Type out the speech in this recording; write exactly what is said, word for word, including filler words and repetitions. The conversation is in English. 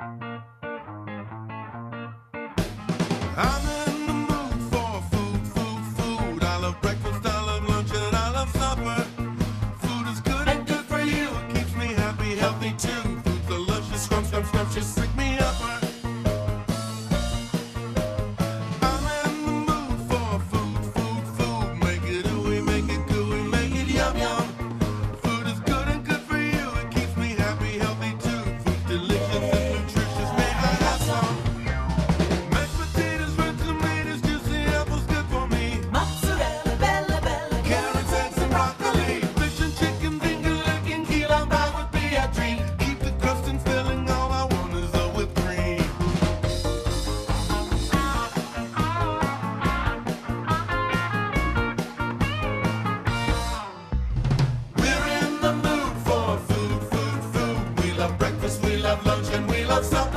I'm in the mood for food, food, food. I love breakfast, I love lunch, and I love supper. Food is good and good for you. It keeps me happy, healthy too. Food's delicious, scrumptious, scrumptious, scrumptious, pick me upper. I'm in the mood for food, food, food. Make it ooey, make it gooey, make it yum yum. Food is good and good for you. It keeps me happy, healthy too. Food's delicious and nutritious. May I have some? Mashed potatoes, red tomatoes, juicy apples, good for me. Mozzarella, bella, bella, Carrots, eggs, and broccoli. Fish and chicken, finger licking, key lime pie would be a dream. Keep the crust and filling, all I want is a whipped cream. We're in the mood for food, food, food. We love breakfast, we love lunch, and we love supper.